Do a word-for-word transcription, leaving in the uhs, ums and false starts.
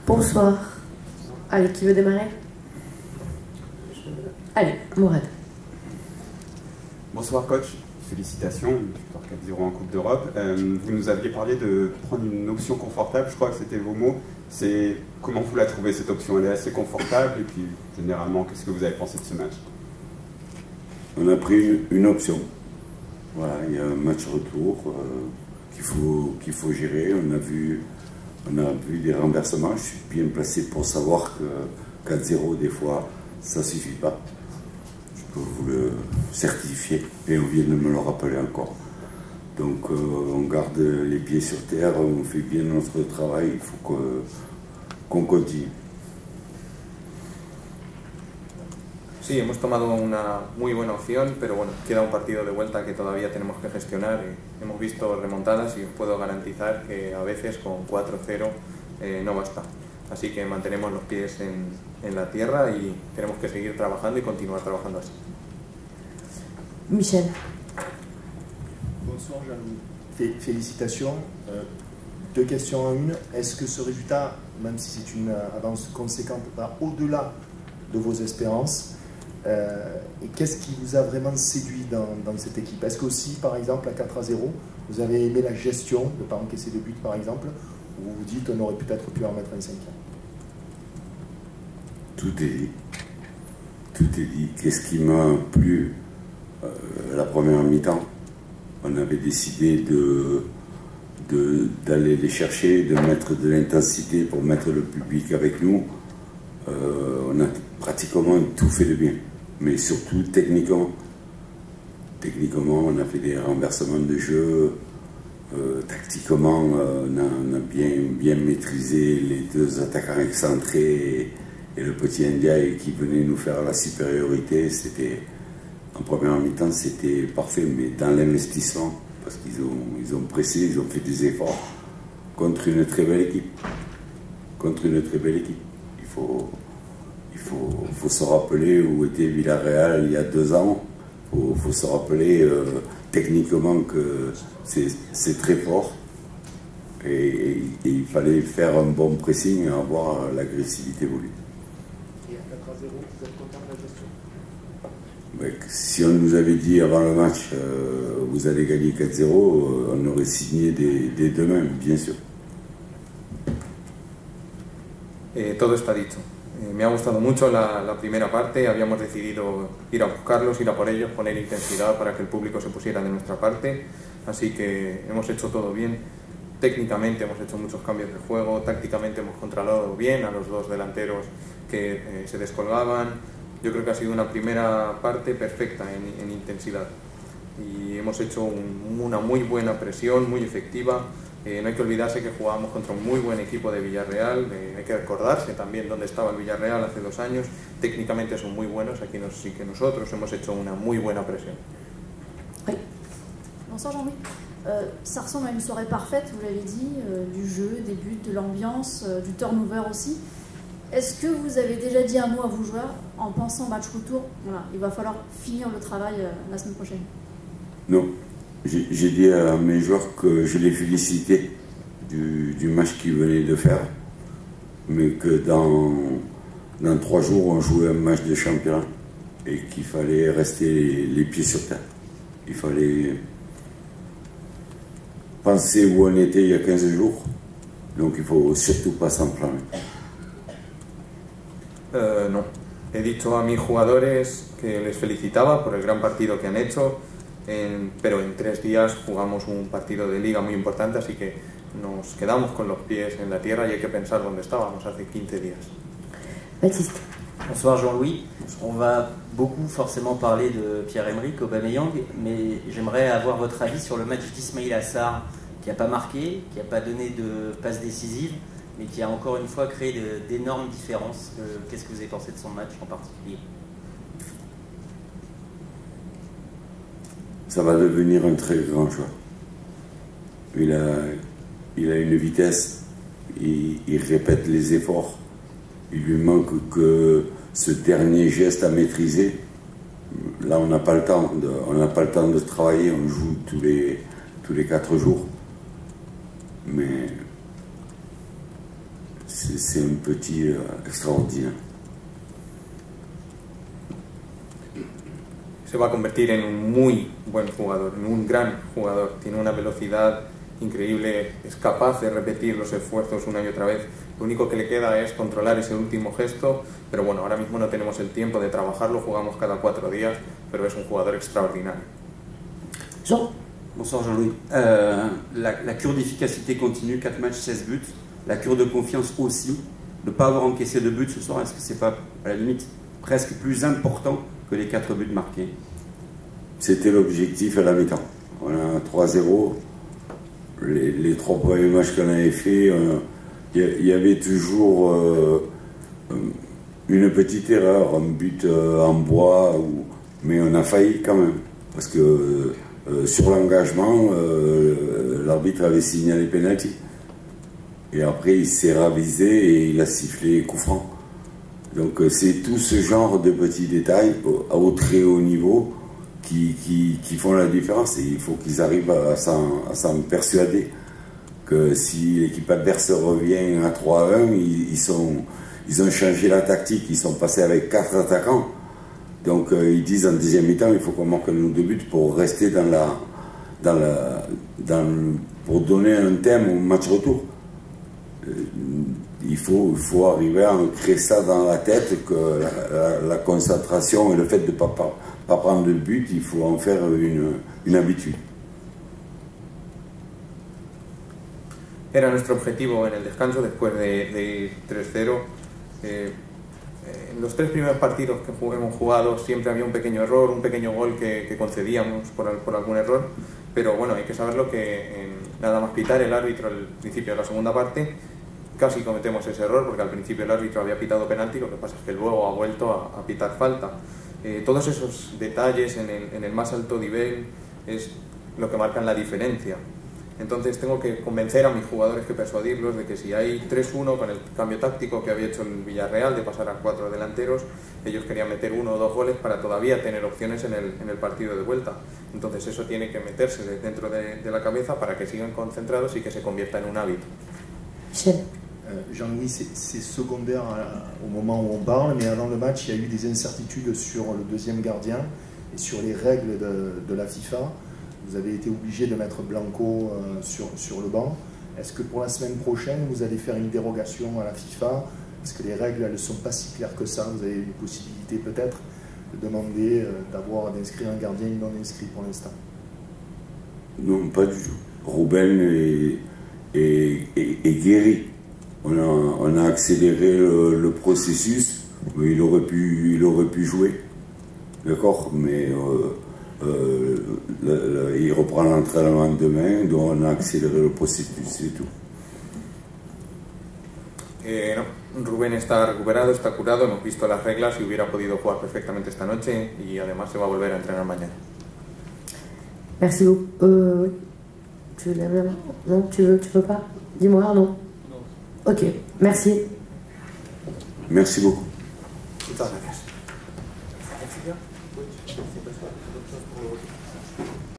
Bonsoir. Allez, qui veut démarrer? Allez, Mourad. Bonsoir coach, félicitations, victoire quatre zéro en Coupe d'Europe. Euh, vous nous aviez parlé de prendre une option confortable, je crois que c'était vos mots. C'est comment vous la trouvez cette option? Elle est assez confortable et puis généralement, qu'est-ce que vous avez pensé de ce match? On a pris une, une option. Voilà, il y a un match retour euh, qu'il faut, qu'il faut gérer. On a, vu, on a vu des renversements. Je suis bien placé pour savoir que quatre zéro, des fois, ça ne suffit pas. Je peux vous le certifier et on vient de me le rappeler encore. Donc euh, on garde les pieds sur terre, on fait bien notre travail, il faut que, qu'on continue. Sí, hemos tomado una muy buena opción, pero bueno, queda un partido de vuelta que todavía tenemos que gestionar. Eh, hemos visto remontadas y os puedo garantizar que a veces con cuatro cero eh, no basta. Así que mantenemos los pies en, en la tierra y tenemos que seguir trabajando y continuar trabajando así. Michel. Bonsoir Jean-Louis. Félicitations. Euh, deux questions en une. Est-ce que ce résultat, même si c'est une avance conséquente, va au-delà de vos espérances? Euh, et qu'est-ce qui vous a vraiment séduit dans, dans cette équipe? Est-ce qu'aussi, par exemple, à quatre à zéro, vous avez aimé la gestion, de ne pas encaisser de but, par exemple, ou vous vous dites on aurait peut-être pu en mettre un cinquième? Tout est dit. Tout est dit. Qu'est-ce qui m'a plu euh, la première mi-temps? On avait décidé de, de, d'aller les chercher, de mettre de l'intensité pour mettre le public avec nous. Euh, on a pratiquement tout fait de bien, mais surtout techniquement. Techniquement, on a fait des renversements de jeu. Euh, tactiquement, euh, on, a, on a bien, bien maîtrisé les deux attaquants excentrés et, et le petit Ndiaye qui venait nous faire la supériorité. C'était, en première mi-temps, c'était parfait, mais dans l'investissement, parce qu'ils ont, ils ont pressé, ils ont fait des efforts contre une très belle équipe. Contre une très belle équipe. Il faut, il faut, faut se rappeler où était Villarreal il y a deux ans. Il faut, faut se rappeler euh, techniquement que c'est, c'est très fort. Et, et, et il fallait faire un bon pressing et avoir l'agressivité voulue. Et à quatre à zéro, vous êtes content de la gestion? Mais si on nous avait dit avant le match, euh, vous allez gagner quatre zéro, euh, on aurait signé des, des deux mêmes, bien sûr. Eh, todo está dicho. Eh, me ha gustado mucho la, la primera parte, habíamos decidido ir a buscarlos, ir a por ellos, poner intensidad para que el público se pusiera de nuestra parte, así que hemos hecho todo bien. Técnicamente hemos hecho muchos cambios de juego, tácticamente hemos controlado bien a los dos delanteros que eh, se descolgaban. Yo creo que ha sido una primera parte perfecta en, en intensidad y hemos hecho un, una muy buena presión, muy efectiva. Eh, no hay que olvidarse que jugábamos contra un muy buen equipo de Villarreal, eh, hay que recordarse también dónde estaba el Villarreal hace dos años, técnicamente son muy buenos, aquí nos, sí que nosotros hemos hecho una muy buena presión. Oui. Bonsoir Jean-Louis. Euh, ça ressemble à une soirée parfaite, vous l'avez dit, euh, du jeu, des buts, de l'ambiance, euh, du turnover aussi. Est-ce que vous avez déjà dit un mot à vos joueurs en pensant au match retour? Voilà, il va falloir finir le travail euh, la semaine prochaine. Non. J'ai, j'ai dit à mes joueurs que je les félicitais du, du match qu'ils venaient de faire, mais que dans, dans trois jours, on jouait un match de championnat et qu'il fallait rester les, les pieds sur terre. Il fallait penser où on était il y a quinze jours, donc il ne faut surtout pas s'enflammer. Uh, no, he dicho a mis jugadores que les felicitaba por el gran partido que han hecho, en, pero en tres días jugamos un partido de liga muy importante, así que nos quedamos con los pies en la tierra y hay que pensar dónde estábamos hace quinze días. Baptiste. Bonsoir Jean-Louis. On va beaucoup forcément parler de Pierre-Emerick Aubameyang, mais j'aimerais avoir votre avis sur le match d'Ismaïla Sarr, qui n'a pas marqué, qui n'a pas donné de passe décisive, mais qui a encore une fois créé de, d'énormes différences. Euh, qu'est-ce que vous avez pensé de son match en particulier? Ça va devenir un très grand joueur. Il a, il a une vitesse, il, il répète les efforts. Il lui manque que ce dernier geste à maîtriser. Là, on n'a pas le temps de, on n'a pas le temps de travailler. On joue tous les, tous les quatre jours. Mais c'est un petit euh, extraordinaire. Se va a convertir en un muy buen jugador, en un gran jugador. Tiene una velocidad increíble, es capaz de repetir los esfuerzos una y otra vez. Lo único que le queda es controlar ese último gesto, pero bueno, ahora mismo no tenemos el tiempo de trabajarlo, jugamos cada cuatro días, pero es un jugador extraordinario. Jean. Bonsoir Jean-Louis. Euh, la, la cure d'efficacité continue, quatre matchs, seize buts. La cure de confiance aussi. De ne pas avoir encaissé de buts ce soir, est-ce que c'est pas, à la limite, presque plus important que les quatre buts marqués? C'était l'objectif à la mi-temps. On a trois zéro. Les, les trois premiers matchs qu'on avait fait, il euh, y, y avait toujours euh, une petite erreur, un but euh, en bois, ou, mais on a failli quand même. Parce que euh, sur l'engagement, euh, l'arbitre avait signalé penalty. Et après, il s'est ravisé et il a sifflé coup franc. Donc c'est tout ce genre de petits détails au, au très haut niveau qui, qui, qui font la différence. Et il faut qu'ils arrivent à s'en persuader que si l'équipe adverse revient à trois à un, ils, ils, sont, ils ont changé la tactique, ils sont passés avec quatre attaquants. Donc euh, ils disent en deuxième mi-temps, il faut qu'on marque nos deux buts pour rester dans la, dans la, dans, pour donner un thème au match retour. Euh, il, faut, il faut arriver à ancrer ça dans la tête, que la, la, la concentration et le fait de ne pas, pas, pas prendre de but, il faut en faire une, une habitude. Era nuestro objetivo en el descanso, después de, de tres cero. Eh, en los tres primeros partidos que hemos jugado siempre había un pequeño error, un pequeño gol que, que concedíamos por, por algún error, pero bueno, hay que saberlo que en, nada más pitar el árbitro al principio de la segunda parte casi cometemos ese error, porque al principio el árbitro había pitado penalti, lo que pasa es que luego ha vuelto a, a pitar falta. Eh, todos esos detalles en el, en el más alto nivel es lo que marcan la diferencia. Entonces tengo que convencer a mis jugadores, que persuadirlos de que si hay tres uno con el cambio táctico que había hecho el Villarreal de pasar a cuatro delanteros, ellos querían meter uno o dos goles para todavía tener opciones en el, en el partido de vuelta. Entonces eso tiene que meterse dentro de, de la cabeza para que sigan concentrados y que se convierta en un hábito. Michel. Euh, Jean-Louis, c'est secondaire à, au moment où on parle, mais avant le match, il y a eu des incertitudes sur le deuxième gardien et sur les règles de, de la FIFA. Vous avez été obligé de mettre Blanco euh, sur, sur le banc. Est-ce que pour la semaine prochaine, vous allez faire une dérogation à la FIFA? Parce que les règles, elles ne sont pas si claires que ça. Vous avez une possibilité peut-être de demander euh, d'avoir d'inscrire un gardien non inscrit pour l'instant. Non, pas du tout. Ruben est, est, est, est guéri. On a, on a accéléré le, le processus, mais il aurait pu, il aurait pu jouer. D'accord, mais euh, euh, le, le, il reprend l'entraînement demain, donc on a accéléré le processus, c'est tout. Eh, no. Rubén está recuperado, está curado, hemos visto las reglas y hubiera podido jugar perfectamente esta noche y además se va a volver a entrenar mañana. Merci beaucoup. Euh, tu veux lever la main? Non, tu veux, tu veux pas? Dis-moi, non. Non. Ok, merci. Merci beaucoup. Muchas gracias.